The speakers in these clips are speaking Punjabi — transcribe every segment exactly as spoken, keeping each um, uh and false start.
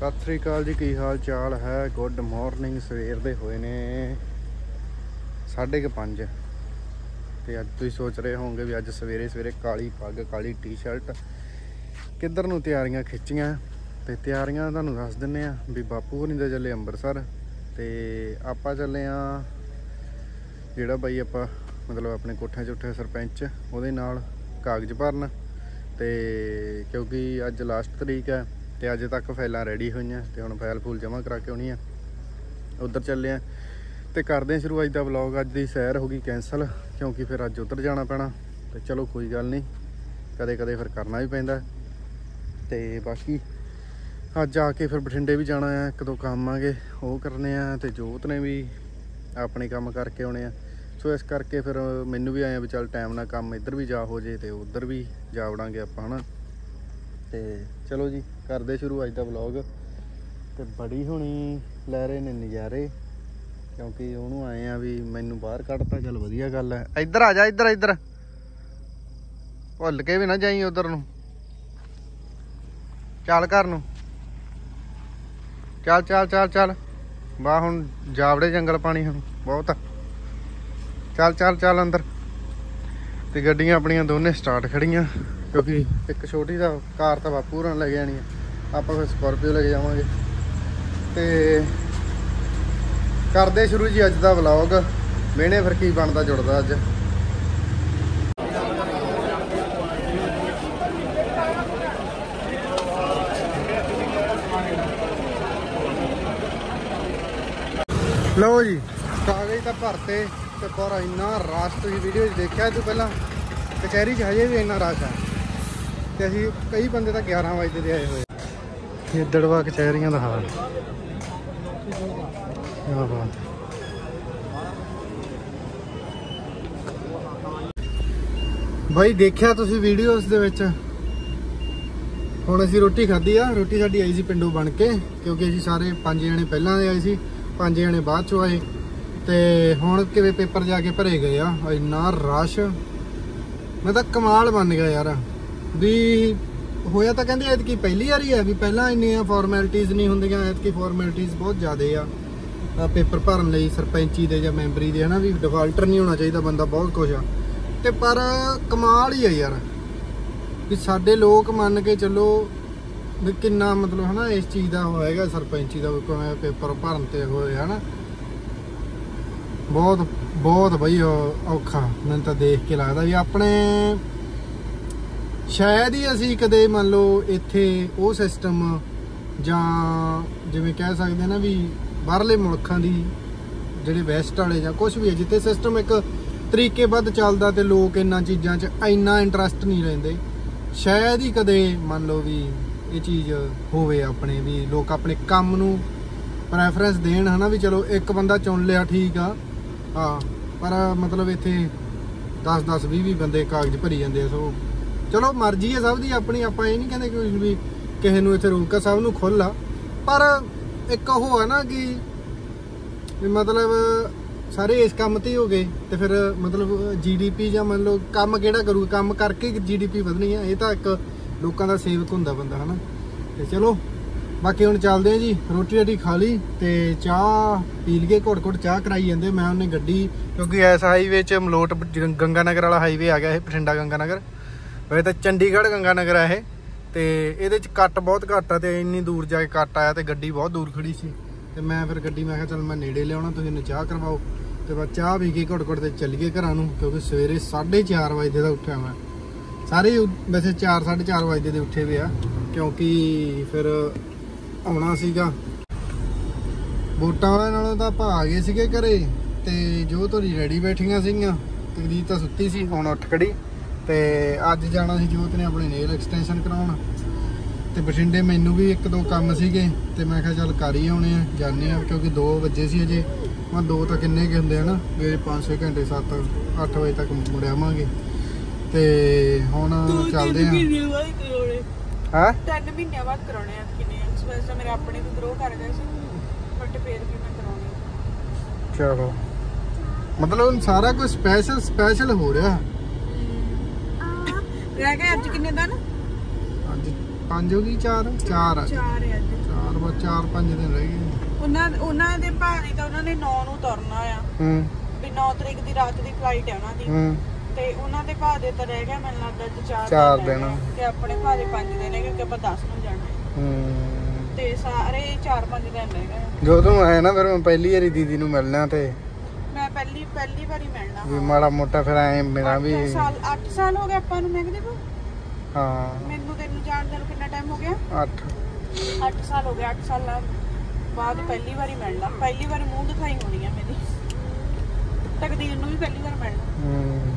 सत श्री अकाल जी, की हाल चाल है। Good morning. सवेर दे होए ने साढ़े के पाँच ते अज तुसीं सोच रहे होंगे भी अज सवेरे सवेरे काली पग काली टी शर्ट किधर नूं तैयारियां खिच्चियां। ते तैयारियां तुहानूं दस दिंदे आ भी बापू होनी दे चले अंबरसर ते आपां चले आ जिहड़ा बाई आपां मतलब अपने कोठे चुठे सरपंच उहदे नाल कागज भरन ते क्योंकि अज लास्ट तरीक है तो अज तक फाइलां रेडी होईयां ते हुण फाइल फूल जमा करा के आउणी आ। उधर चले आ ते करदे आ शुरू अज दा व्लॉग। अज दी सैर हो गई कैंसल क्योंकि फिर अज उधर जाना पैना ते चलो कोई गल नहीं, कदे कदे फिर करना भी पैंदा। ते बाकी अज आके फिर बठिंडे भी जाना है, एक दो काम आगे वो करने आ ते जोत ने भी अपने काम करके आने आ। सो इस करके फिर मैनू भी आया भी चल टाइम ना काम इधर भी जा हो जे ते उधर भी जा वड़ांगे आपां है ना। ते चलो जी करदे शुरू अज दा व्लॉग। ते बड़ी होनी लै रहे ने नज़ारे क्योंकि उन्होंने आए आ भी मैनू बाहर कढ़ता। चल वधिया गल है। इधर आ जा, इधर इधर भुल के भी ना जाई उधर नूं, चल घर नूं चल चल चल चल। वाह हुण जावड़े जंगल पानी हुण बहुत आ। चल चल चल अंदर। तो गड्डियां अपनियां दोने स्टार्ट खड़ियां क्योंकि एक छोटी दा कार तो बापू होरां ले जानी है, आप फिर स्कॉर्पियो लेके जावांगे। ते करदे शुरू जी अज दा व्लॉग। वेहने फिर की बनदा जुड़दा अज। लो जी कागज तो भरते ते पर इन्ना रश तुसीं वीडियो देखिया तू पहला कचहरी च हजे भी इन्ना रश है। तो असीं कई बंदे तो ग्यारह बजे दे आए हुए। ये दड़वा कचहरियां दा हाल भाई देखिया तुसीं वीडियोस दे विच। हुण असीं रोटी खाधी आ। रोटी साडी आई सी पिंडों बन के क्योंकि असीं सारे पंज जणे पहलां दे आए सी, पंज जणे बाद चों आए। ते हुण किवें पेपर जाके भरे गए आ। इन्ना रश मैं तो कमाल बन गया यार भी होया। तो कहते ऐतकी पहली बारी है भी पहला इन्नियां फॉर्मैलिटीज़ नहीं होंदियां, ऐतकी फॉर्मैलिटीज़ बहुत ज़्यादा आ पेपर भरन लई सरपंची दे जां मैंबरी दे, है ना। भी डिफाल्टर नहीं होना चाहिए बंदा, बहुत कुछ आ। ते पर कमाल ही है यार भी साडे लोग मन के चलो भी किन्ना मतलब है ना इस चीज़ का होएगा सरपंची का किवें पेपर भरन ते होए, है ना। बहुत बहुत बई औखा मैनूं तां देख के लगदा भी अपने शायद ही असीं कदे मान लो इत्थे वो सिस्टम जां जिवें कह सकदे ना भी बाहरले मुल्खां दी जिहड़े वैस्ट वाले जां कुछ भी है जित्थे सिस्टम एक तरीकेबद्ध चलदा ते लोग इन्हां चीज़ां च इन्ना इंटरस्ट नहीं लैंदे। शायद ही कदे मान लो भी ये चीज़ होवे अपने भी लोग अपने काम नूं प्रैफरेंस देण, है ना। भी चलो एक बंदा चुन लिया ठीक आ हाँ, पर मतलब इत्थे दस दस भी भी बंदे कागज भरी जाते हैं। सो चलो मर्जी है सब दी अपनी, आपां ये नहीं कहते कि भी किसी नूं इत्थे रोका, सब नूं खुल आ। पर एक हो है ना कि मतलब सारे इस काम ते हो गए तो फिर मतलब जी डी पी जां मान लो काम किहड़ा करूगा, काम करके जी डी पी वधनी है। ये तो एक लोगों का सेवक हुंदा बंदा, है ना। तो चलो बाकी हुण चलदे हैं जी। रोटी राटी खा ली ते चाह पी लीए, घुट घुट चाह कराई जांदे। मैं उन्हें गड्डी क्योंकि इस हाईवे च मलोट गंगानगर वाला हाईवे आ गया है, बठिंडा गंगानगर। वैसे तो चंडीगढ़ गंगानगर है तो ये कट बहुत घट है। तो इन्नी दूर जाके कट आया तो गड्डी बहुत दूर खड़ी सी। तो मैं फिर गड्डी मैं कहा चल मैं नेड़े लिया तुसीं चाह करवाओ। तो बस चाह पी के घुट घुट ते चलीए घरां नूं क्योंकि सवेरे साढ़े चार बजे का उठा मैं। सारे वैसे चार साढ़े चार बजे के उठे हुए आ क्योंकि फिर आना सीगा वोटां वाले नालों तां आपां आ गए सीगे घरे। ते जो तोरी रेडी बैठियां सीगियां, तकरीर तां सुत्ती सी, हुण उठ खड़ी। ते अज जाना सी जोत ने अपने नेल एक्सटेंशन कराउण ते बठिंडे मैनू भी एक दो काम सीगे ते मैं कहा चल कर ही आउणे आ, जाने आ क्योंकि दो बजे सी अजे। मैं दो तां किन्ने के हुंदे ना भी पाँच छे घंटे सत्त अठ बजे तक मुड़ आवांगे। ते हुण चलदे आ। हां तीन महीने बाद कराउणे आ किन्ने वैसे मेरे अपने भी ग्रो कर गए सी बट फिर भी मैं कराउणी। चलो मतलब सारा कुछ स्पेशल स्पेशल हो रहा रह गए। अज किन्ने दिन? अज ਪੰਜ ਹੋ ਗਈ ਚਾਰ ਚਾਰ ਆ ਚਾਰ ਆ ਅੱਜ ਚਾਰ ਬਸ ਚਾਰ ਪੰਜ ਦਿਨ ਰਹਿ ਗਏ ਉਹਨਾਂ ਉਹਨਾਂ ਦੇ ਭਾਰੀ ਤਾਂ ਉਹਨਾਂ ਨੇ ਨੌ ਨੂੰ ਤੁਰਨਾ ਆ ਹੂੰ ਵੀ ਨੌ ਤਰੀਕ ਦੀ ਰਾਤ ਦੀ ਫਲਾਈਟ ਹੈ ਉਹਨਾਂ ਦੀ ਹੂੰ ਤੇ ਉਹਨਾਂ ਦੇ ਭਾਅ ਦੇ ਤਾਂ ਰਹਿ ਗਿਆ ਮੈਨੂੰ ਲੱਗਦਾ ਅੱਜ ਚਾਰ ਚਾਰ ਦਿਨ ਤੇ ਆਪਣੇ ਭਾਅ ਦੇ ਪੰਜ ਦਿਨ ਹੈ ਕਿਉਂਕਿ ਆਪਾਂ ਦਸ ਨੂੰ ਜਾਣਾ ਹੂੰ ਤੇ ਸਾਰੇ ਚਾਰ ਪੰਜ ਦਿਨ ਰਹਿ ਗਏ ਜਦੋਂ ਆਇਆ ਨਾ ਫਿਰ ਮੈਂ ਪਹਿਲੀ ਵਾਰੀ ਦੀਦੀ ਨੂੰ ਮਿਲਣਾ ਤੇ ਮੈਂ ਪਹਿਲੀ ਪਹਿਲੀ ਵਾਰੀ ਮਿਲਣਾ ਵੀ ਮਾੜਾ ਮੋਟਾ ਫਿਰ ਐ ਮੇਰਾ ਵੀ ਅੱਠ ਸਾਲ ਅੱਠ ਸਾਲ ਹੋ ਗਏ ਆਪਾਂ ਨੂੰ ਮੈਂ ਕਿਹਾ ਹਾਂ ਮੈਨੂੰ ਤੈਨੂੰ ਜਾਣਦੇ ਨੂੰ ਕਿੰਨਾ ਟਾਈਮ ਹੋ ਗਿਆ ਅੱਠ ਅੱਠ ਸਾਲ ਹੋ ਗਏ ਅੱਠ ਸਾਲਾਂ ਬਾਅਦ ਪਹਿਲੀ ਵਾਰੀ ਮਿਲਣਾ ਪਹਿਲੀ ਵਾਰ ਮੂੰਹ ਦਿਖਾਈ ਹੋਣੀ ਆ ਮੇਰੀ ਤਕਦੀਰ ਨੂੰ ਵੀ ਪਹਿਲੀ ਵਾਰ ਮਿਲਣਾ ਹੂੰ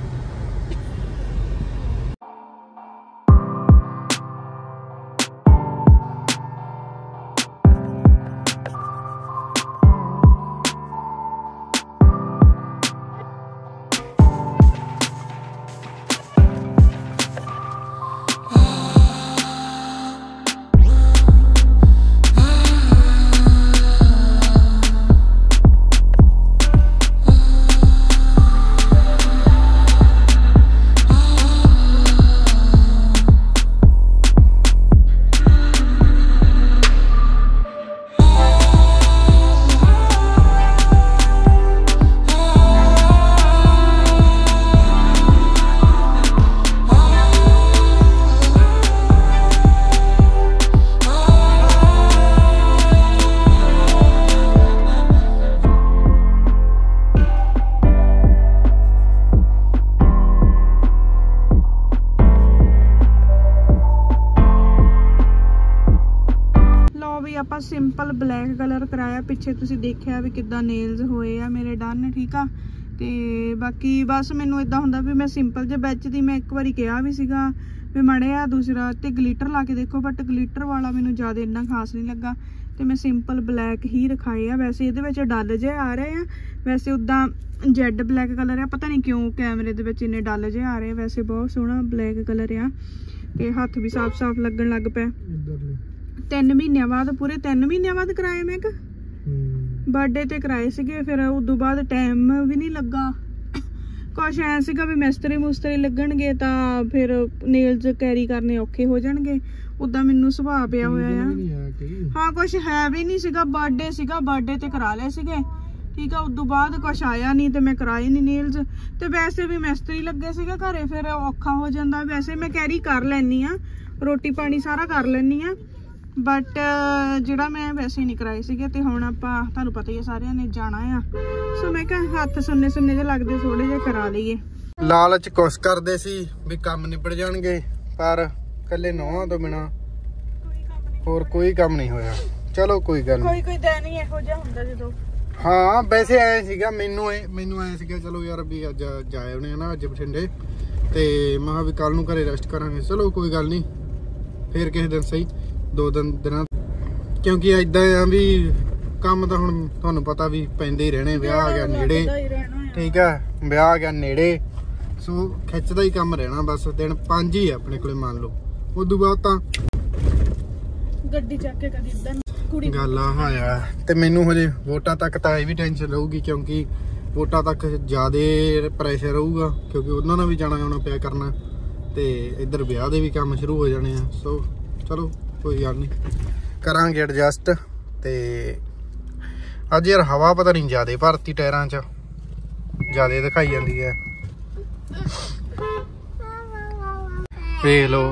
ਆਪਾਂ ਸਿੰਪਲ ਬਲੈਕ ਕਲਰ ਕਰਾਇਆ ਪਿੱਛੇ ਤੁਸੀਂ ਦੇਖਿਆ ਵੀ ਕਿੱਦਾਂ ਨੇਲਸ ਹੋਏ ਆ ਮੇਰੇ ਡਨ ਠੀਕ ਆ ਤੇ ਬਾਕੀ ਬਸ ਮੈਨੂੰ ਇਦਾਂ ਹੁੰਦਾ ਵੀ ਮੈਂ ਸਿੰਪਲ ਜੇ ਵਿੱਚ ਦੀ ਮੈਂ ਇੱਕ ਵਾਰੀ ਕਿਹਾ ਵੀ ਸੀਗਾ ਵੀ ਮੜਿਆ ਦੂਸਰਾ ਤੇ ਗਲਿਟਰ ਲਾ ਕੇ ਦੇਖੋ ਬਟ ਗਲਿਟਰ ਵਾਲਾ ਮੈਨੂੰ ਜ਼ਿਆਦਾ ਇੰਨਾ ਖਾਸ ਨਹੀਂ ਲੱਗਾ ਤੇ ਮੈਂ ਸਿੰਪਲ ਬਲੈਕ ਹੀ ਰਖਾਏ ਆ ਵੈਸੇ ਇਹਦੇ ਵਿੱਚ ਡੱਲ ਜੇ ਆ ਰਹੇ ਆ ਵੈਸੇ ਉਦਾਂ ਜੈਡ ਬਲੈਕ ਕਲਰ ਆ ਪਤਾ ਨਹੀਂ ਕਿਉਂ ਕੈਮਰੇ ਦੇ ਵਿੱਚ ਇੰਨੇ ਡੱਲ ਜੇ ਆ ਰਹੇ ਵੈਸੇ ਬਹੁਤ ਸੋਹਣਾ ਬਲੈਕ ਕਲਰ ਆ ਤੇ ਹੱਥ ਵੀ ਸਾਫ਼-ਸਾਫ਼ ਲੱਗਣ ਲੱਗ ਪਿਆ ਤਿੰਨ ਮਹੀਨਿਆਂ ਬਾਅਦ ਪੂਰੇ ਤਿੰਨ ਮਹੀਨਿਆਂ ਬਾਅਦ ਕਰਾਏ ਮੈਂ ਕਿ ਬਰਥਡੇ ਤੇ ਕਰਾਏ ਸੀਗੇ ਫਿਰ ਉਦੋਂ ਬਾਅਦ ਟਾਈਮ ਵੀ ਨਹੀਂ ਲੱਗਾ ਕੁਛ ਐ ਸੀਗਾ ਵੀ ਮਿਸਤਰੀ ਮੁਸਤਰੀ ਲੱਗਣਗੇ ਤਾਂ ਫਿਰ ਨੇਲਸ ਕੈਰੀ ਕਰਨੇ ਔਖੇ ਹੋ ਜਾਣਗੇ ਉਦਾਂ ਮੈਨੂੰ ਸੁਭਾਅ ਪਿਆ ਹੋਇਆ ਆ ਹਾਂ ਕੁਛ ਹੈ ਵੀ ਨਹੀਂ ਸੀਗਾ ਬਰਥਡੇ ਸੀਗਾ ਬਰਥਡੇ ਤੇ ਕਰਾ ਲਏ ਸੀਗੇ ਠੀਕ ਆ ਉਦੋਂ ਬਾਅਦ ਕੁਛ ਆਇਆ ਨਹੀਂ ਤੇ ਮੈਂ ਕਰਾਏ ਨਹੀਂ ਨੇਲਸ ਤੇ ਵੈਸੇ ਵੀ ਮਿਸਤਰੀ ਲੱਗੇ ਸੀਗਾ ਘਰੇ ਫਿਰ ਔਖਾ ਹੋ ਜਾਂਦਾ ਵੈਸੇ ਮੈਂ ਕੈਰੀ ਕਰ ਲੈਣੀ ਆ ਰੋਟੀ ਪਾਣੀ ਸਾਰਾ ਕਰ ਲੈਣੀ ਆ ਬਟ ਜਿਹੜਾ ਮੈਂ ਵੈਸੇ ਨਹੀਂ ਕਰਾਏ ਸੀਗੇ ਤੇ ਹੁਣ ਆਪਾਂ ਤੁਹਾਨੂੰ ਪਤਾ ਹੀ ਹੈ ਸਾਰਿਆਂ ਨੇ ਜਾਣਾ ਆ ਸੋ ਮੈਂ ਕਿਹਾ ਹੱਥ ਸੁੰਨੇ ਸੁੰਨੇ ਜਿਹੇ ਲੱਗਦੇ ਥੋੜੇ ਜਿਹੇ ਕਰਾ ਲਈਏ ਲਾਲਚ ਕੁਛ ਕਰਦੇ ਸੀ ਵੀ ਕੰਮ ਨਿਬੜ ਜਾਣਗੇ ਪਰ ਕੱਲੇ ਨੌਹਾਂ ਤੋਂ ਬਿਨਾ ਹੋਰ ਕੋਈ ਕੰਮ ਨਹੀਂ ਹੋਇਆ ਚਲੋ ਕੋਈ ਗੱਲ ਕੋਈ ਕੋਈ ਦਿਨ ਹੀ ਇਹੋ ਜਿਹਾ ਹੁੰਦਾ ਜਦੋਂ ਹਾਂ ਵੈਸੇ ਆਏ ਸੀਗਾ ਮੈਨੂੰ ਮੈਨੂੰ ਆਏ ਸੀਗਾ ਚਲੋ ਯਾਰ ਵੀ ਅੱਜ ਜਾਏ ਉਹਨੇ ਨਾ ਅੱਜ ਬਠਿੰਡੇ ਤੇ ਮੈਂ ਕਿਹਾ ਵੀ ਕੱਲ ਨੂੰ ਘਰੇ ਰੈਸਟ ਕਰਾਂਗੇ ਚਲੋ ਕੋਈ ਗੱਲ ਨਹੀਂ ਫੇਰ ਕਿਸੇ ਦਿਨ ਸਹੀ ਦੋ ਦਿਨ ਦਿਨਾਂ ਕਿਉਂਕਿ ਏਦਾਂ ਆ ਵੀ ਕੰਮ ਤਾਂ ਹੁਣ ਤੁਹਾਨੂੰ ਪਤਾ ਵੀ ਪੈਂਦੇ ਹੀ ਰਹਿਣੇ ਵਿਆਹ ਆ ਗਿਆ ਨੇੜੇ ਠੀਕ ਆ ਵਿਆਹ ਆ ਗਿਆ ਨੇੜੇ ਸੋ ਖਿੱਚਦਾ ਹੀ ਕੰਮ ਰਹਿਣਾ ਬਸ ਦਿਨ ਪੰਜ ਹੀ ਆ ਆਪਣੇ ਕੋਲੇ ਮੰਨ ਲਓ ਉਦੋਂ ਬਾਅਦ ਤਾਂ ਗੱਡੀ ਚੱਕ ਕੇ ਕਦੀ ਇਦਾਂ ਕੁੜੀ ਗੱਲ ਆ ਹੋਇਆ ਤੇ ਮੈਨੂੰ ਹਜੇ ਵੋਟਾਂ ਤੱਕ ਤਾਂ ਇਹ ਵੀ ਟੈਨਸ਼ਨ ਰਹੂਗੀ ਕਿਉਂਕਿ ਵੋਟਾਂ ਤੱਕ ਜ਼ਿਆਦਾ ਪ੍ਰੈਸ਼ਰ ਰਹੂਗਾ ਕਿਉਂਕਿ ਉਹਨਾਂ ਨਾਲ ਵੀ ਜਾਣਾ ਆਉਣਾ ਪਿਆ ਕਰਨਾ ਤੇ ਇੱਧਰ ਵਿਆਹ ਦੇ ਵੀ ਕੰਮ ਸ਼ੁਰੂ ਹੋ ਜਾਣੇ ਆ ਸੋ ਚਲੋ ਕੋਈ ਗੱਲ ਨਹੀਂ ਕਰਾਂਗੇ ਐਡਜਸਟ ਤੇ ਅੱਜ ਯਾਰ ਹਵਾ ਪਤਾ ਨਹੀਂ ਜ਼ਿਆਦਾ ਭਰਤੀ ਟਾਇਰਾਂ 'ਚ ਜ਼ਿਆਦਾ ਦਿਖਾਈ ਜਾਂਦੀ ਹੈ ਵੇਖ ਲੋ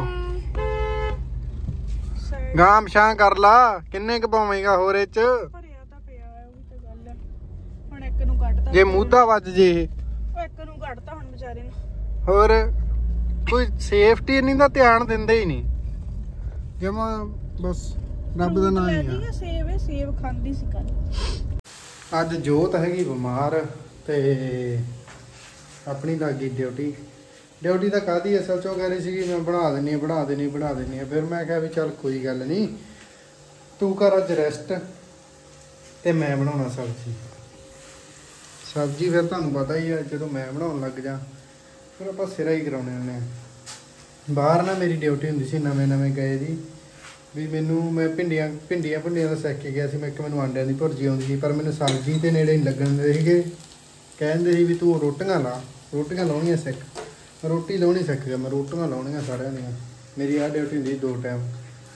ਗਾਮ ਸ਼ਾਂ ਕਰ ਲਾ ਕਿੰਨੇ ਕੁ ਪਾਵੇਂਗਾ ਹੋਰ ਇਹ 'ਚ ਭਰਿਆ ਤਾਂ ਪਿਆ ਉਹ ਵੀ ਤਾਂ ਗੱਲ ਹੈ ਹੁਣ ਇੱਕ ਨੂੰ ਕੱਢਤਾ ਜੇ ਮੂਧਾ ਵੱਜ ਜੇ ਉਹ ਇੱਕ ਨੂੰ ਕੱਢਤਾ ਹੁਣ ਵਿਚਾਰੇ ਨੂੰ ਹੋਰ ਕੋਈ ਸੇਫਟੀ ਨਹੀਂ ਦਾ ਧਿਆਨ ਦਿੰਦੇ ਹੀ ਨਹੀਂ ਜਮਾ ਬਸ ਰੱਬ ਦਾ ਨਾਮ ਹੀ ਆ ਸੇਬ ਹੈ ਸੇਬ ਖਾਂਦੀ ਸੀ ਕੱਲ ਅੱਜ ਜੋਤ ਹੈਗੀ ਬਿਮਾਰ ਤੇ ਆਪਣੀ ਲੱਗੀ ਡਿਊਟੀ ਡਿਊਟੀ ਤਾਂ ਕਾਹਦੀ ਅਸਲ ਚੋਂ ਕਹਿ ਰਹੀ ਸੀਗੀ ਮੈਂ ਬਣਾ ਦਿੰਨੀ ਆ ਬਣਾ ਦਿੰਨੀ ਬਣਾ ਦਿੰਨੀ ਆ ਫਿਰ ਮੈਂ ਕਿਹਾ ਵੀ ਚੱਲ ਕੋਈ ਗੱਲ ਨਹੀਂ ਤੂੰ ਕਰ ਅੱਜ ਰੈਸਟ ਤੇ ਮੈਂ ਬਣਾਉਣਾ ਸਬਜ਼ੀ ਸਬਜ਼ੀ ਫਿਰ ਤੁਹਾਨੂੰ ਪਤਾ ਹੀ ਆ ਜਦੋਂ ਮੈਂ ਬਣਾਉਣ ਲੱਗ ਜਾ ਫਿਰ ਆਪਾਂ ਸਿਰਾ ਹੀ ਕਰਾਉਣੇ ਹੁੰਦੇ ਆ ਬਾਹਰ ਨਾ ਮੇਰੀ ਡਿਊਟੀ ਹੁੰਦੀ ਸੀ ਨਵੇਂ ਨਵੇਂ ਗਏ ਦੀ ਵੀ ਮੈਨੂੰ ਮੈਂ ਭਿੰਡੀਆਂ ਭਿੰਡੀਆਂ ਭੁੰਡੀਆਂ ਦਾ ਸਿੱਖ ਕੇ ਗਿਆ ਸੀ ਮੈਂ ਇੱਕ ਮੈਨੂੰ ਆਂਡਿਆਂ ਦੀ ਭੁਰਜੀ ਆਉਂਦੀ ਸੀ ਪਰ ਮੈਨੂੰ ਸਬਜ਼ੀ ਤੇ ਨੇੜੇ ਨਹੀਂ ਲੱਗਣ ਦਿੰਦੇ ਸੀਗੇ ਕਹਿੰਦੇ ਸੀ ਵੀ ਤੂੰ ਰੋਟੀਆਂ ਲਾ ਰੋਟੀਆਂ ਲਾਉਣੀਆਂ ਸਿੱਖ ਰੋਟੀ ਲਾਉਣੀ ਸਿੱਖ ਗਿਆ ਮੈਂ ਰੋਟੀਆਂ ਲਾਉਣੀਆਂ ਸਾਰਿਆਂ ਦੀਆਂ ਮੇਰੀ ਆਹ ਡਿਊਟੀ ਹੁੰਦੀ ਦੋ ਟਾਈਮ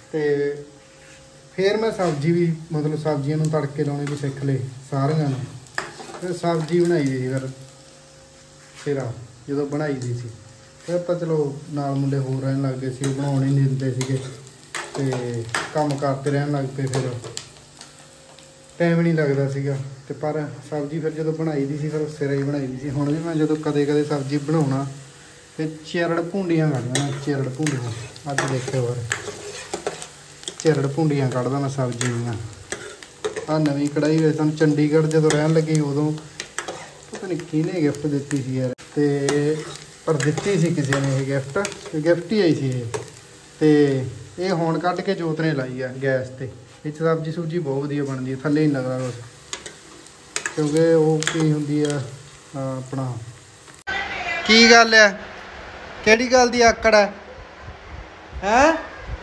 ਤੇ ਫਿਰ ਮੈਂ ਸਬਜ਼ੀ ਵੀ ਮਤਲਬ ਸਬਜ਼ੀਆਂ ਨੂੰ ਤੜਕੇ ਲਾਉਣੇ ਵੀ ਸਿੱਖ ਲਏ ਸਾਰੀਆਂ ਨੂੰ। ਫਿਰ ਸਬਜ਼ੀ ਬਣਾਈ ਦੀ ਸੀ ਫਿਰ ਫਿਰ ਆ ਜਦੋਂ ਬਣਾਈ ਦੀ ਸੀ ਫਿਰ ਆਪਾਂ ਚਲੋ ਨਾਲ ਮੁੰਡੇ ਹੋਰ ਰਹਿਣ ਲੱਗ ਗਏ ਸੀ, ਉਹ ਬਣਾਉਣ ਹੀ ਨਹੀਂ ਦਿੰਦੇ ਸੀਗੇ ਤੇ ਕੰਮ ਕਰਦੇ ਰਹਿਣ ਲੱਗ ਪਏ। ਫਿਰ ਟਾਈਮ ਨਹੀਂ ਲੱਗਦਾ ਸੀਗਾ ਤੇ ਪਰ ਸਬਜ਼ੀ ਫਿਰ ਜਦੋਂ ਬਣਾਈ ਦੀ ਸੀ ਫਿਰ ਸਿਰੇ ਹੀ ਬਣਾਈ ਦੀ ਸੀ। ਹੁਣ ਵੀ ਮੈਂ ਜਦੋਂ ਕਦੇ ਕਦੇ ਸਬਜ਼ੀ ਬਣਾਉਣਾ ਤੇ ਚਿਰੜ ਭੁੰਡੀਆਂ ਕੱਢਦਾ, ਚਿਰੜ ਭੁੰਡੀਆਂ ਅੱਜ ਦੇਖਿਓ ਹੋਰ ਚਿਰੜ ਭੁੰਡੀਆਂ ਕੱਢਦਾ ਮੈਂ ਸਬਜ਼ੀ ਦੀਆਂ। ਆਹ ਨਵੀਂ ਕੜਾਈ ਵਿੱਚ ਤੁਹਾਨੂੰ ਚੰਡੀਗੜ੍ਹ ਜਦੋਂ ਰਹਿਣ ਲੱਗੀ ਉਦੋਂ ਪਤਾ ਨਹੀਂ ਕਿਹਨੇ ਗਿਫਟ ਦਿੱਤੀ ਸੀ ਯਾਰ, ਤੇ ਪਰ ਦਿੱਤੀ ਸੀ ਕਿਸੇ ਨੇ ਇਹ ਗਿਫਟ, ਗਿਫਟ ਹੀ ਆਈ ਸੀ ਇਹ। ਤੇ ਇਹ ਹੁਣ ਕੱਢ ਕੇ ਜੋਤ ਨੇ ਲਾਈ ਆ ਗੈਸ ਤੇ। ਇਹ 'ਚ ਸਬਜ਼ੀ ਸੁਬਜ਼ੀ ਬਹੁਤ ਵਧੀਆ ਬਣਦੀ ਹੈ, ਥੱਲੇ ਨਹੀਂ ਲੱਗਦਾ ਕੁਛ, ਕਿਉਂਕਿ ਉਹ ਕੀ ਹੁੰਦੀ ਆ ਆਪਣਾ ਕੀ ਗੱਲ ਆ, ਕਿਹੜੀ ਗੱਲ ਦੀ ਆਕੜ ਹੈ ਹੈਂ,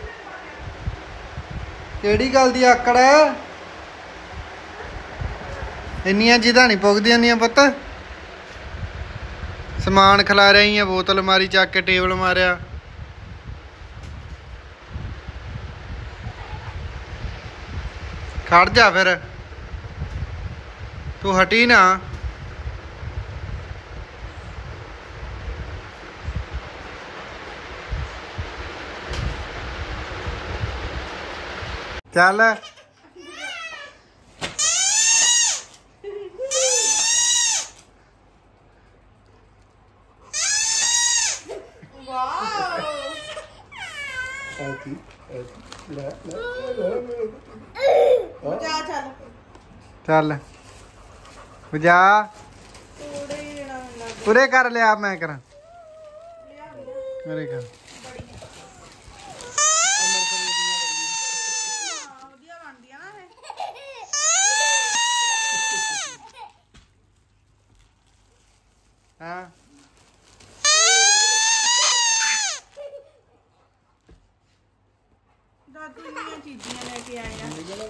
ਕਿਹੜੀ ਗੱਲ ਦੀ ਆਕੜ ਹੈ? ਇੰਨੀਆਂ ਜਿੱਦਾਂ ਨਹੀਂ ਪੁੱਗਦੀਆਂ ਹੁੰਦੀਆਂ ਪੁੱਤ। ਸਮਾਨ ਖਿਲਾ ਰਿਹਾ ਹੀ ਆ, ਬੋਤਲ ਮਾਰੀ ਚੱਕ ਕੇ ਟੇਬਲ ਮਾਰਿਆ। ਖੜ ਜਾ ਫਿਰ, ਤੂੰ ਹਟੀ ਨਾ। ਚੱਲ ਚੱਲ ਬਜਾ ਪੂਰੇ ਕਰ ਲਿਆ, ਮੈਂ ਕਰਾਂ ਮੇਰੇ ਘਰ ਹਾਂ। ਦਾਦੂ ਇੰਨੀਆਂ ਚੀਜ਼ਾਂ ਲੈ ਕੇ ਆਏ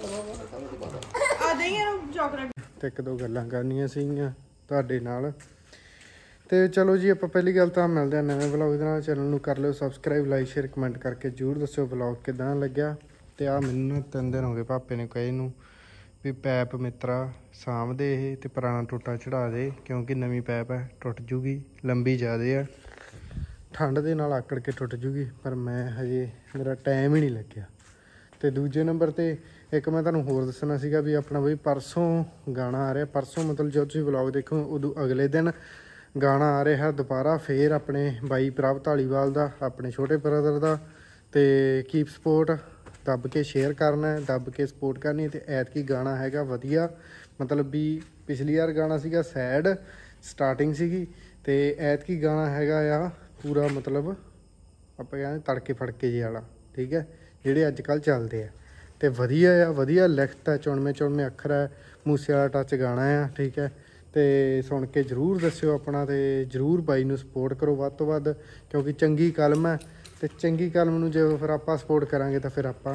ਆ, ਆ ਦੇ ਇਹਨੂੰ ਚਾਕਲੇਟ। ਤੇ ਇੱਕ ਦੋ ਗੱਲਾਂ ਕਰਨੀਆਂ ਸੀਗੀਆਂ ਤੁਹਾਡੇ ਨਾਲ। ਤੇ ਚਲੋ ਜੀ ਆਪਾਂ ਪਹਿਲੀ ਗੱਲ ਤਾਂ ਮਿਲਦੇ ਹਾਂ ਨਵੇਂ ਵਲੌਗ ਦੇ ਨਾਲ। ਚੈਨਲ ਨੂੰ ਕਰ ਲਿਓ ਸਬਸਕ੍ਰਾਈਬ, ਲਾਈਕ ਸ਼ੇਅਰ ਕਮੈਂਟ ਕਰਕੇ ਜ਼ਰੂਰ ਦੱਸਿਓ ਵਲੌਗ ਕਿੱਦਾਂ ਲੱਗਿਆ। ਤੇ ਆ ਮੈਨੂੰ ਨਾ ਤਿੰਨ ਦਿਨ ਹੋ ਗਏ ਪਾਪੇ ਨੇ ਕਹੇ ਨੂੰ ਵੀ ਪੈਪ ਮਿੱਤਰਾ ਸਾਂਭਦੇ ਇਹ ਤੇ ਪੁਰਾਣਾ ਟੋਟਾ ਚੜਾ ਦੇ, ਕਿਉਂਕਿ ਨਵੀਂ ਪੈਪ ਹੈ ਟੁੱਟ ਜੂਗੀ, ਲੰਬੀ ਜ਼ਿਆਦੇ ਆ, ਠੰਡ ਦੇ ਨਾਲ ਆਕੜ ਕੇ ਟੁੱਟ ਜੂਗੀ। ਪਰ ਮੈਂ ਹਜੇ ਮੇਰਾ ਟਾਈਮ ਹੀ ਨਹੀਂ ਲੱਗਿਆ। ਤੇ ਦੂਜੇ ਨੰਬਰ ਤੇ ਇੱਕ ਮੈਂ ਤੁਹਾਨੂੰ ਹੋਰ ਦੱਸਣਾ ਸੀਗਾ ਵੀ ਆਪਣਾ ਬਈ ਪਰਸੋਂ ਗਾਣਾ ਆ ਰਿਹਾ। ਪਰਸੋਂ ਮਤਲਬ ਜਦੋਂ ਤੁਸੀਂ ਵਲੌਗ ਦੇਖੋ ਉਦੋਂ ਅਗਲੇ ਦਿਨ ਗਾਣਾ ਆ ਰਿਹਾ ਦੁਬਾਰਾ ਫੇਰ ਆਪਣੇ ਬਾਈ ਪ੍ਰਭ ਧਾਲੀਵਾਲ ਦਾ, ਆਪਣੇ ਛੋਟੇ ਬ੍ਰਦਰ ਦਾ। ਤੇ ਕੀਪ ਸਪੋਰਟ, ਦੱਬ ਕੇ ਸ਼ੇਅਰ ਕਰਨਾ, ਦੱਬ ਕੇ ਸਪੋਰਟ ਕਰਨੀ। ਤੇ ਐਤਕੀ ਗਾਣਾ ਹੈਗਾ ਵਧੀਆ, ਮਤਲਬ ਵੀ ਪਿਛਲੀ ਵਾਰ ਗਾਣਾ ਸੀਗਾ ਸੈਡ ਸਟਾਰਟਿੰਗ ਸੀਗੀ, ਤੇ ਐਤਕੀ ਗਾਣਾ ਹੈਗਾ ਆ ਪੂਰਾ ਮਤਲਬ ਆਪਾਂ ਕਹਿੰਦੇ ਤੜਕੇ ਫੜਕੇ ਜਿਹੇ ਵਾਲਾ, ਠੀਕ ਹੈ, ਜਿਹੜੇ ਅੱਜ ਕੱਲ੍ਹ ਚੱਲਦੇ ਆ। ਤੇ ਵਧੀਆ ਆ, ਵਧੀਆ ਲਿਖਤ ਹੈ, ਚੁਣਵੇਂ ਚੁਣਵੇਂ ਅੱਖਰ ਹੈ, ਮੂਸੇ ਵਾਲਾ ਟੱਚ ਗਾਣਾ ਆ, ਠੀਕ ਹੈ। ਤੇ ਸੁਣ ਕੇ ਜ਼ਰੂਰ ਦੱਸਿਓ ਆਪਣਾ, ਤੇ ਜ਼ਰੂਰ ਬਾਈ ਨੂੰ ਸਪੋਰਟ ਕਰੋ ਵੱਧ ਤੋਂ ਵੱਧ, ਕਿਉਂਕਿ ਚੰਗੀ ਕਲਮ ਹੈ। ਤੇ ਚੰਗੀ ਕਲਮ ਨੂੰ ਜੇ ਫਿਰ ਆਪਾਂ ਸਪੋਰਟ ਕਰਾਂਗੇ ਤਾਂ ਫਿਰ ਆਪਾਂ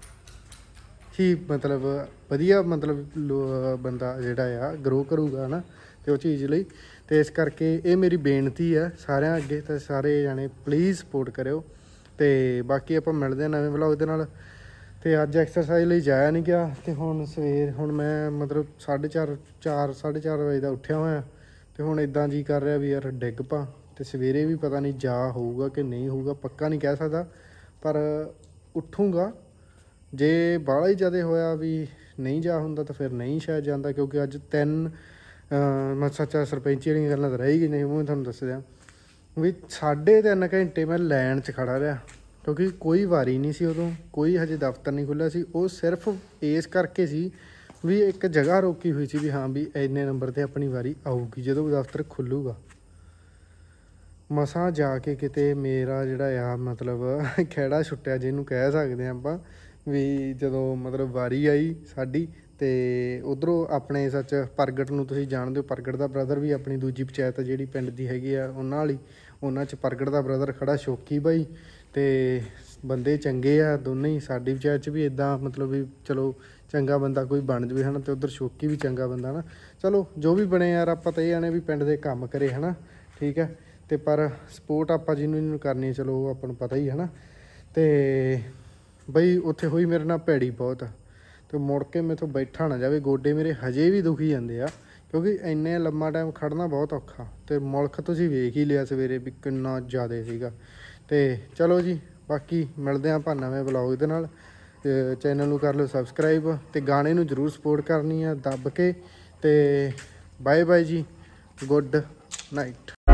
ਹੀ ਮਤਲਬ ਵਧੀਆ ਮਤਲਬ ਬੰਦਾ ਜਿਹੜਾ ਆ ਗਰੋ ਕਰੂਗਾ ਨਾ, ਤੇ ਉਹ ਚੀਜ਼ ਲਈ। ਤੇ ਇਸ ਕਰਕੇ ਇਹ ਮੇਰੀ ਬੇਨਤੀ ਆ ਸਾਰਿਆਂ ਅੱਗੇ, ਤੇ ਸਾਰੇ ਜਾਣੇ ਪਲੀਜ਼ ਸਪੋਰਟ ਕਰਿਓ। ਤੇ ਬਾਕੀ ਆਪਾਂ ਮਿਲਦੇ ਹਾਂ ਨਵੇਂ ਵਲੌਗ ਦੇ ਨਾਲ। ਤੇ ਅੱਜ ਐਕਸਰਸਾਈਜ਼ ਲਈ ਜਾਇਆ ਨਹੀਂ ਗਿਆ, ਤੇ ਹੁਣ ਸਵੇਰ ਹੁਣ ਮੈਂ ਮਤਲਬ ਸਾਢੇ ਚਾਰ ਚਾਰ ਸਾਢੇ ਚਾਰ ਵਜੇ ਦਾ ਉੱਠਿਆ ਹੋਇਆ। ਤੇ ਹੁਣ ਇੱਦਾਂ ਜੀ ਕਰ ਰਿਹਾ ਵੀ ਯਾਰ ਡਿੱਗ ਪਾ। ਤੇ ਸਵੇਰੇ ਵੀ ਪਤਾ ਨਹੀਂ ਜਾ ਹੋਊਗਾ ਕਿ ਨਹੀਂ ਹੋਊਗਾ, ਪੱਕਾ ਨਹੀਂ ਕਹਿ ਸਕਦਾ, ਪਰ ਉੱਠੂਗਾ। ਜੇ ਬਾਹਲਾ ਹੀ ਜ਼ਿਆਦਾ ਹੋਇਆ ਵੀ ਨਹੀਂ ਜਾ ਹੁੰਦਾ ਤਾਂ ਫਿਰ ਨਹੀਂ ਸ਼ਾਇਦ ਜਾਂਦਾ, ਕਿਉਂਕਿ ਅੱਜ ਤਿੰਨ ਮੈਂ ਸੱਚਾ ਸਰਪੰਚੀ ਵਾਲੀਆਂ ਗੱਲਾਂ ਤਾਂ ਰਹਿ ਗਈ ਨਹੀਂ, ਉਹ ਮੈਂ ਤੁਹਾਨੂੰ ਦੱਸ ਦਿਆਂ ਵੀ ਸਾਢੇ ਤਿੰਨ ਘੰਟੇ ਮੈਂ ਲਾਈਨ 'ਚ ਖੜ੍ਹਾ ਰਿਹਾ, ਕਿਉਂਕਿ ਕੋਈ ਵਾਰੀ ਨਹੀਂ ਸੀ ਉਦੋਂ, ਕੋਈ ਹਜੇ ਦਫ਼ਤਰ ਨਹੀਂ ਖੁੱਲ੍ਹਿਆ ਸੀ। ਉਹ ਸਿਰਫ ਇਸ ਕਰਕੇ ਸੀ ਵੀ ਇੱਕ ਜਗ੍ਹਾ ਰੋਕੀ ਹੋਈ ਸੀ ਵੀ ਹਾਂ ਵੀ ਇੰਨੇ ਨੰਬਰ 'ਤੇ ਆਪਣੀ ਵਾਰੀ ਆਊਗੀ ਜਦੋਂ ਦਫ਼ਤਰ ਖੁੱਲ੍ਹੂਗਾ। ਮਸਾਂ ਜਾ ਕੇ ਕਿਤੇ ਮੇਰਾ ਜਿਹੜਾ ਆ ਮਤਲਬ ਖਹਿੜਾ ਛੁੱਟਿਆ ਜਿਹਨੂੰ ਕਹਿ ਸਕਦੇ ਹਾਂ ਆਪਾਂ, ਵੀ ਜਦੋਂ ਮਤਲਬ ਵਾਰੀ ਆਈ ਸਾਡੀ। ਤੇ ਉੱਧਰੋਂ ਆਪਣੇ ਸੱਚ ਪ੍ਰਗਟ ਨੂੰ ਤੁਸੀਂ ਜਾਣਦੇ ਹੋ, ਪ੍ਰਗਟ ਦਾ ਬ੍ਰਦਰ ਵੀ ਆਪਣੀ ਦੂਜੀ ਪੰਚਾਇਤ ਜਿਹੜੀ ਪਿੰਡ ਦੀ ਹੈਗੀ ਆ ਉਹਨਾਂ ਵਾਲੀ, ਉਹਨਾਂ 'ਚ ਪ੍ਰਗਟ ਦਾ ਬ੍ਰਦਰ ਖੜਾ ਸ਼ੌਕੀ ਬਾਈ। ਤੇ ਬੰਦੇ ਚੰਗੇ ਆ ਦੋਨੇ ਹੀ, ਸਾਡੀ ਪੰਚਾਇਤ 'ਚ ਵੀ ਇੱਦਾਂ ਮਤਲਬ ਵੀ ਚਲੋ ਚੰਗਾ ਬੰਦਾ ਕੋਈ ਬਣ ਜਾਵੇ ਹੈ ਨਾ, ਅਤੇ ਉੱਧਰ ਸ਼ੌਕੀ ਵੀ ਚੰਗਾ ਬੰਦਾ ਨਾ। ਚਲੋ ਜੋ ਵੀ ਬਣੇ ਯਾਰ, ਆਪਾਂ ਤਾਂ ਇਹ ਆਣੇ ਵੀ ਪਿੰਡ ਦੇ ਕੰਮ ਕਰੇ ਹੈ ਨਾ, ਠੀਕ ਹੈ। ਤੇ ਪਰ ਸਪੋਰਟ ਆਪਾਂ ਜਿਹਨੂੰ ਜਿਹਨੂੰ ਕਰਨੀ ਚਲੋ ਉਹ ਆਪਾਂ ਨੂੰ ਪਤਾ ਹੀ ਹੈ ਨਾ। ਤੇ ਬਈ ਉੱਥੇ ਹੋਈ ਮੇਰੇ ਨਾਲ ਭੈੜੀ ਬਹੁਤ, ਤੇ ਮੁੜ ਕੇ ਮੈਥੋਂ ਬੈਠਾ ਨਾ ਜਾਵੇ। ਗੋਡੇ ਮੇਰੇ ਹਜੇ ਵੀ ਦੁਖੀ ਜਾਂਦੇ ਆ, ਕਿਉਂਕਿ ਇੰਨੇ ਲੰਮਾ ਟਾਈਮ ਖੜਨਾ ਬਹੁਤ ਔਖਾ। ਤੇ ਮੁਲਕ ਤੁਸੀਂ ਵੇਖ ਹੀ ਲਿਆ ਸਵੇਰੇ ਵੀ ਕਿੰਨਾ ਜ਼ਿਆਦਾ ਸੀਗਾ। ਤੇ ਚਲੋ ਜੀ, ਬਾਕੀ ਮਿਲਦੇ ਹਾਂ ਆਪਾਂ ਨਵੇਂ ਵਲੌਗ ਦੇ ਨਾਲ। ਚੈਨਲ ਨੂੰ ਕਰ ਲਓ ਸਬਸਕ੍ਰਾਈਬ, ਤੇ ਗਾਣੇ ਨੂੰ ਜ਼ਰੂਰ ਸਪੋਰਟ ਕਰਨੀ ਆ ਦੱਬ ਕੇ। ਤੇ ਬਾਏ ਬਾਏ ਜੀ, ਗੁੱਡ ਨਾਈਟ।